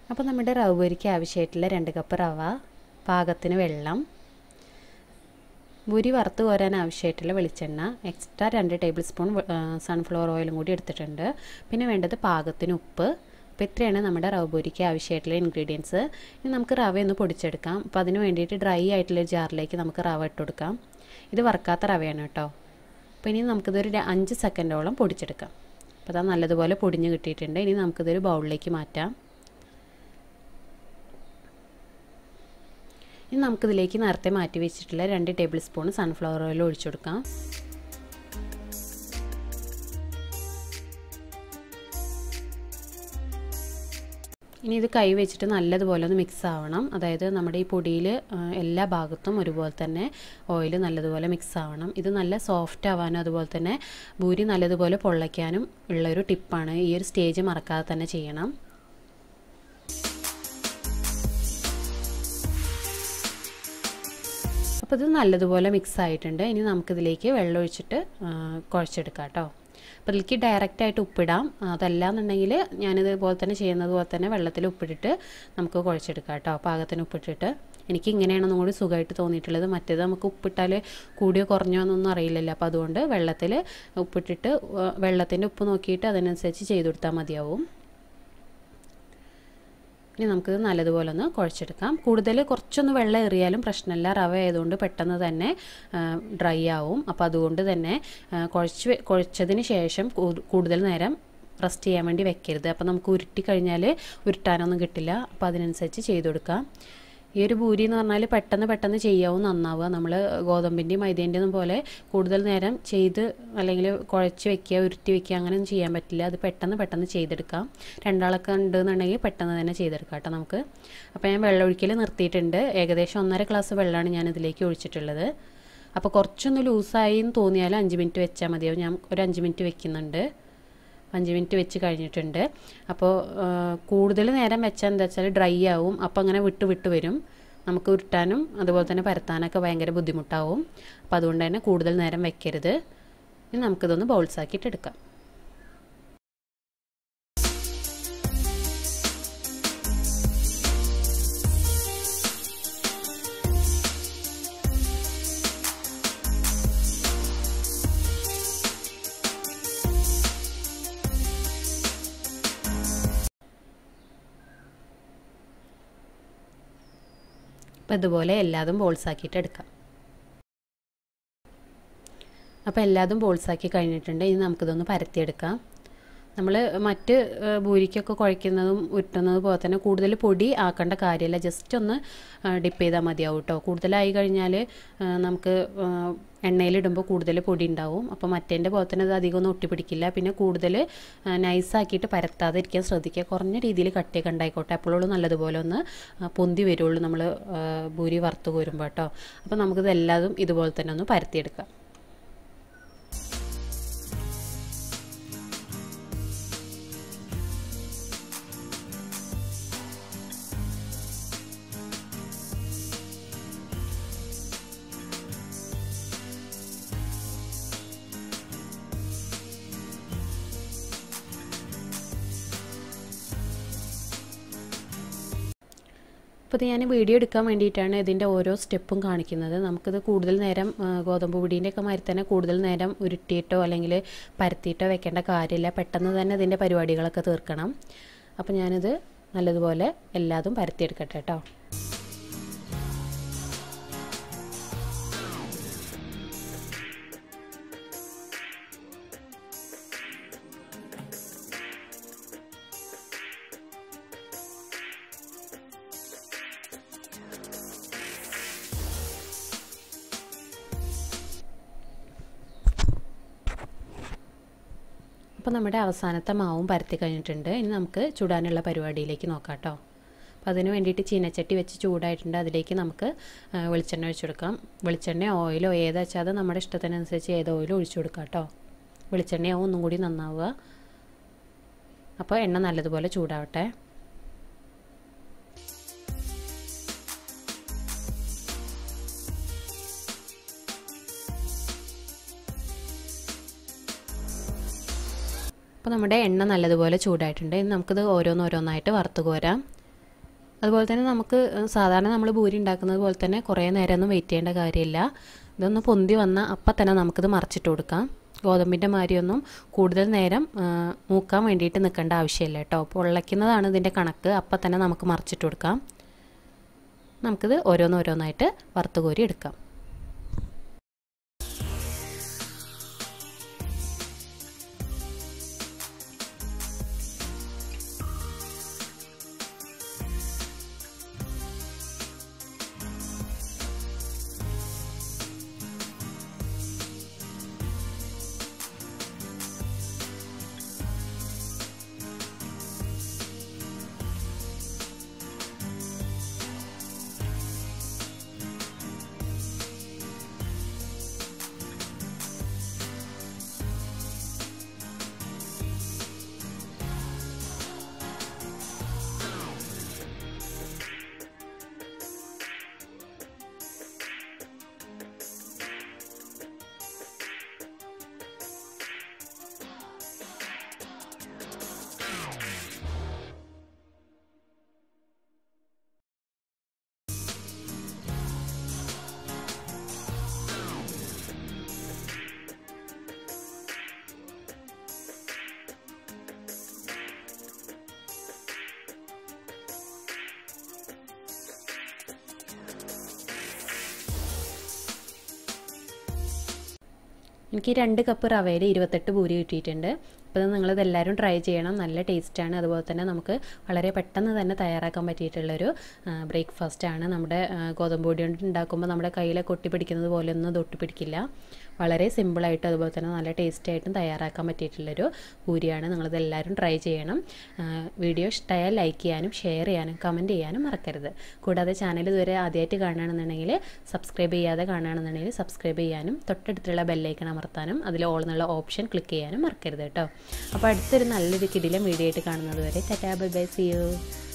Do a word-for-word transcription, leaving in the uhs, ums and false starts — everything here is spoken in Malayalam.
അപ്പോൾ നമ്മുടെ റവ പൊരിക്ക് ആവശ്യമായിട്ടുള്ള രണ്ട് കപ്പ് റവ, പാകത്തിന് വെള്ളം, ഭൂരി വറുത്ത് കോരാൻ ആവശ്യമായിട്ടുള്ള വെളിച്ചെണ്ണ, എക്സ്ട്രാ രണ്ട് ടേബിൾ സ്പൂൺ സൺഫ്ലവർ ഓയിലും കൂടി എടുത്തിട്ടുണ്ട്. പിന്നെ വേണ്ടത് പാകത്തിന് ഉപ്പ്. അപ്പോൾ ഇത്രയാണ് നമ്മുടെ റവ പൊരിക്ക് ആവശ്യമായിട്ടുള്ള ഇൻഗ്രീഡിയൻസ്. ഇനി നമുക്ക് റവ ഒന്ന് പൊടിച്ചെടുക്കാം. അപ്പോൾ അതിന് വേണ്ടിയിട്ട് ഡ്രൈ ആയിട്ടുള്ള ജാറിലേക്ക് നമുക്ക് റവ ഇട്ട് കൊടുക്കാം. ഇത് വറുക്കാത്ത റവയാണ് കേട്ടോ. അപ്പോൾ ഇനി നമുക്കിതൊരു അഞ്ച് സെക്കൻഡോളം പൊടിച്ചെടുക്കാം. അപ്പോൾ അത് നല്ലതുപോലെ പൊടിഞ്ഞ് കിട്ടിയിട്ടുണ്ട്. ഇനി നമുക്കിതൊരു ബൗളിലേക്ക് മാറ്റാം. ഇനി നമുക്കിതിലേക്ക് നേരത്തെ മാറ്റി വെച്ചിട്ടുള്ള രണ്ട് ടേബിൾ സ്പൂൺ സൺഫ്ലവർ ഓയിൽ ഒഴിച്ചു കൊടുക്കാം. ഇനി ഇത് കൈ വെച്ചിട്ട് നല്ലതുപോലെ ഒന്ന് മിക്സ് ആവണം. അതായത് നമ്മുടെ ഈ പൊടിയിൽ എല്ലാ ഭാഗത്തും ഒരുപോലെ തന്നെ ഓയിൽ നല്ലതുപോലെ മിക്സ് ആവണം. ഇത് നല്ല സോഫ്റ്റ് ആവാനും അതുപോലെ തന്നെ ഭൂരി നല്ലതുപോലെ പൊള്ളയ്ക്കാനും ഉള്ളൊരു ടിപ്പാണ്. ഈ ഒരു സ്റ്റേജ് മറക്കാതെ തന്നെ ചെയ്യണം. അപ്പോൾ ഇത് നല്ലതുപോലെ മിക്സ് ആയിട്ടുണ്ട്. ഇനി നമുക്കിതിലേക്ക് വെള്ളം ഒഴിച്ചിട്ട് കുഴച്ചെടുക്കാം കേട്ടോ. അപ്പോൾ ഇതിലേക്ക് ഡയറക്റ്റായിട്ട് ഉപ്പിടാം. അതല്ലാന്നുണ്ടെങ്കിൽ ഞാനിതുപോലെ തന്നെ ചെയ്യുന്നത് പോലെ തന്നെ വെള്ളത്തിൽ ഉപ്പിട്ടിട്ട് നമുക്ക് കുഴച്ചെടുക്കാം കേട്ടോ. പാകത്തിന് ഉപ്പിട്ടിട്ട്. എനിക്ക് ഇങ്ങനെയാണെന്നും കൂടി സുഖമായിട്ട് തോന്നിയിട്ടുള്ളത്. മറ്റേത് നമുക്ക് ഉപ്പിട്ടാൽ കൂടിയോ കുറഞ്ഞോ എന്നൊന്നും അറിയില്ലല്ലോ. അപ്പോൾ അതുകൊണ്ട് വെള്ളത്തിൽ ഉപ്പിട്ടിട്ട് വെള്ളത്തിൻ്റെ ഉപ്പ് നോക്കിയിട്ട് അതിനനുസരിച്ച് ചെയ്ത് കൊടുത്താൽ മതിയാവും. ഇനി നമുക്കിത് നല്ലതുപോലെ ഒന്ന് കുഴച്ചെടുക്കാം. കൂടുതൽ കുറച്ചൊന്ന് വെള്ളം ഏറിയാലും പ്രശ്നമില്ല. റവ ആയതുകൊണ്ട് പെട്ടെന്ന് തന്നെ ഡ്രൈ ആവും. അപ്പോൾ അതുകൊണ്ട് തന്നെ കുഴച്ച് കുഴച്ചതിന് ശേഷം കൂടുതൽ നേരം റെസ്റ്റ് ചെയ്യാൻ വേണ്ടി വെക്കരുത്. അപ്പോൾ നമുക്ക് ഉരുട്ടി കഴിഞ്ഞാൽ ഉരുട്ടാനൊന്നും കിട്ടില്ല. അപ്പോൾ അതിനനുസരിച്ച് ചെയ്ത് കൊടുക്കാം. ഈ ഒരു ഭൂരി എന്ന് പറഞ്ഞാൽ പെട്ടെന്ന് പെട്ടെന്ന് ചെയ്യാവും, നന്നാവുക. നമ്മൾ ഗോതമ്പിൻ്റെയും മൈദേൻ്റെയും പോലെ കൂടുതൽ നേരം ചെയ്ത് അല്ലെങ്കിൽ കുഴച്ച് വെക്കുക ഉരുട്ടി വെക്കുക അങ്ങനെയൊന്നും ചെയ്യാൻ പറ്റില്ല. അത് പെട്ടെന്ന് പെട്ടെന്ന് ചെയ്തെടുക്കാം. രണ്ടാളൊക്കെ ഉണ്ടെന്നുണ്ടെങ്കിൽ പെട്ടെന്ന് തന്നെ ചെയ്തെടുക്കാം കേട്ടോ നമുക്ക്. അപ്പോൾ ഞാൻ വെള്ളം ഒഴിക്കൽ നിർത്തിയിട്ടുണ്ട്. ഏകദേശം ഒന്നര ഗ്ലാസ് വെള്ളമാണ് ഞാൻ ഇതിലേക്ക് ഒഴിച്ചിട്ടുള്ളത്. അപ്പോൾ കുറച്ചൊന്ന് ലൂസായി എന്ന് തോന്നിയാൽ അഞ്ച് മിനിറ്റ് വെച്ചാൽ മതിയാവും. ഞാൻ ഒരു അഞ്ച് മിനിറ്റ് വെക്കുന്നുണ്ട്. അഞ്ച് മിനിറ്റ് വെച്ച് കഴിഞ്ഞിട്ടുണ്ട്. അപ്പോൾ കൂടുതൽ നേരം വെച്ചാൽ എന്താ വെച്ചാൽ ഡ്രൈ ആവും. അപ്പോൾ അങ്ങനെ വിട്ട് വിട്ട് വരും. നമുക്ക് ഉരുട്ടാനും അതുപോലെ തന്നെ പരത്താനൊക്കെ ഭയങ്കര ബുദ്ധിമുട്ടാവും. അപ്പോൾ അതുകൊണ്ട് തന്നെ കൂടുതൽ നേരം വെക്കരുത്. ഇനി നമുക്കിതൊന്ന് ബൗൾസാക്കിയിട്ട് എടുക്കാം. അപ്പോൾ ഇതുപോലെ എല്ലാതും ബോൾസാക്കിയിട്ട് എടുക്കാം. അപ്പോൾ എല്ലാതും ബോൾസാക്കി കഴിഞ്ഞിട്ടുണ്ട്. ഇനി നമുക്കിതൊന്ന് പരത്തിയെടുക്കാം. നമ്മൾ മറ്റ് ഭൂരിക്കൊക്കെ കുഴയ്ക്കുന്നതും ഉരുട്ടുന്നത് പോലെ തന്നെ കൂടുതൽ പൊടി ആക്കേണ്ട കാര്യമില്ല. ജസ്റ്റ് ഒന്ന് ഡിപ്പ് ചെയ്താൽ മതിയാവും കേട്ടോ. കൂടുതലായി കഴിഞ്ഞാൽ നമുക്ക് എണ്ണയിലിടുമ്പോൾ കൂടുതൽ പൊടി ഉണ്ടാവും. അപ്പോൾ മറ്റേൻ്റെ പോലെ തന്നെ അത് അധികം ഒന്നും ഒട്ടിപ്പിടിക്കില്ല. പിന്നെ കൂടുതൽ നൈസാക്കിയിട്ട് പരത്താതെ ഇരിക്കാൻ ശ്രദ്ധിക്കുക. കുറഞ്ഞ രീതിയിൽ കട്ടിയൊക്കെ ഉണ്ടായിക്കോട്ടെ. അപ്പോഴുള്ളൂ നല്ലതുപോലെ ഒന്ന് പൊന്തി വരുള്ളൂ നമ്മൾ ഭൂരി വറുത്ത് കോരുമ്പോൾ കേട്ടോ. അപ്പോൾ നമുക്കിത് എല്ലാതും ഇതുപോലെ തന്നെ ഒന്ന് പരത്തിയെടുക്കാം. അപ്പോൾ ഇത് ഞാൻ വീഡിയോ എടുക്കാൻ വേണ്ടിയിട്ടാണ് ഇതിൻ്റെ ഓരോ സ്റ്റെപ്പും കാണിക്കുന്നത്. നമുക്കിത് കൂടുതൽ നേരം ഗോതമ്പ് പൊടീൻ്റെ ഒക്കെ മാതിരി തന്നെ കൂടുതൽ നേരം ഉരുട്ടിയിട്ടോ അല്ലെങ്കിൽ പരത്തിയിട്ടോ വെക്കേണ്ട കാര്യമില്ല. പെട്ടെന്ന് തന്നെ ഇതിൻ്റെ പരിപാടികളൊക്കെ തീർക്കണം. അപ്പോൾ ഞാനിത് നല്ലതുപോലെ എല്ലാതും പരത്തിയെടുക്കട്ടെ കേട്ടോ. അപ്പോൾ നമ്മുടെ അവസാനത്തെ മാവും പരത്തി കഴിഞ്ഞിട്ടുണ്ട്. ഇനി നമുക്ക് ചുടാനുള്ള പരിപാടിയിലേക്ക് നോക്കാം കേട്ടോ. അപ്പോൾ അതിന് വേണ്ടിയിട്ട് ചീനച്ചട്ടി വെച്ച് ചൂടായിട്ടുണ്ട്. അതിലേക്ക് നമുക്ക് വെളിച്ചെണ്ണ ഒഴിച്ചു കൊടുക്കാം. വെളിച്ചെണ്ണയോ ഓയിലോ ഏതാ വെച്ചാൽ അത് നമ്മുടെ ഇഷ്ടത്തിനനുസരിച്ച് ഏത് ഓയിലും ഒഴിച്ചു കൊടുക്കാം കേട്ടോ. വെളിച്ചെണ്ണയാവും ഒന്നും കൂടി നന്നാവുക. അപ്പോൾ എണ്ണ നല്ലതുപോലെ ചൂടാവട്ടെ. അപ്പോൾ നമ്മുടെ എണ്ണ നല്ലതുപോലെ ചൂടായിട്ടുണ്ട്. ഇനി നമുക്കിത് ഓരോന്നോരോന്നായിട്ട് വറുത്ത് കോരാം. അതുപോലെ തന്നെ നമുക്ക് സാധാരണ നമ്മൾ പൂരി ഉണ്ടാക്കുന്നത് പോലെ തന്നെ കുറേ നേരമൊന്നും വെയിറ്റ് ചെയ്യേണ്ട കാര്യമില്ല. ഇതൊന്ന് പൊന്തി വന്നാൽ അപ്പം തന്നെ നമുക്കിത് മറിച്ചിട്ട് കൊടുക്കാം. ഗോതമ്പിൻ്റെ മാതിരിയൊന്നും കൂടുതൽ നേരം മൂക്കാൻ വേണ്ടിയിട്ട് നിൽക്കേണ്ട ആവശ്യമില്ല കേട്ടോ. പൊള്ളയ്ക്കുന്നതാണ് ഇതിൻ്റെ കണക്ക്. അപ്പം തന്നെ നമുക്ക് മറിച്ചിട്ട് കൊടുക്കാം. നമുക്കിത് ഓരോന്നോരോന്നായിട്ട് വറുത്ത് കോരി എടുക്കാം. എനിക്ക് രണ്ട് കപ്പ് റവയിൽ ഇരുപത്തെട്ട് പൂരി കിട്ടിയിട്ടുണ്ട്. അപ്പോൾ നിങ്ങളിതെല്ലാവരും ട്രൈ ചെയ്യണം. നല്ല ടേസ്റ്റാണ്. അതുപോലെ തന്നെ നമുക്ക് വളരെ പെട്ടെന്ന് തന്നെ തയ്യാറാക്കാൻ പറ്റിയിട്ടുള്ളൊരു ബ്രേക്ക്ഫാസ്റ്റാണ്. നമ്മുടെ ഗോതമ്പ് പൊടി കൊണ്ട് ഉണ്ടാക്കുമ്പോൾ നമ്മുടെ കയ്യിലൊക്കെ ഒട്ടിപ്പിടിക്കുന്നത് പോലെ ഒന്നും ഇത് ഒട്ടിപ്പിടിക്കില്ല. വളരെ സിമ്പിളായിട്ട് അതുപോലെ തന്നെ നല്ല ടേസ്റ്റായിട്ടും തയ്യാറാക്കാൻ പറ്റിയിട്ടുള്ളൊരു പൂരിയാണ്. നിങ്ങളിതെല്ലാവരും ട്രൈ ചെയ്യണം. വീഡിയോ ഇഷ്ടമായാൽ ലൈക്ക് ചെയ്യാനും ഷെയർ ചെയ്യാനും കമൻറ്റ് ചെയ്യാനും മറക്കരുത്. കൂടാതെ ചാനൽ ഇതുവരെ ആദ്യമായിട്ട് കാണുകയാണെന്നുണ്ടെങ്കിൽ സബ്സ്ക്രൈബ് ചെയ്യാതെ കാണുകയാണെന്നുണ്ടെങ്കിൽ സബ്സ്ക്രൈബ് ചെയ്യാനും തൊട്ടടുത്തുള്ള ബെല്ലൈക്കൺ അമർത്താനും അതിൽ ഓൾ എന്നുള്ള ഓപ്ഷൻ ക്ലിക്ക് ചെയ്യാനും മറക്കരുത് കേട്ടോ. അപ്പോൾ അടുത്തൊരു നല്ലൊരു കിടിലൻ വീഡിയോ ആയിട്ട് കാണുന്നത് വരെ tata bye bye, see U.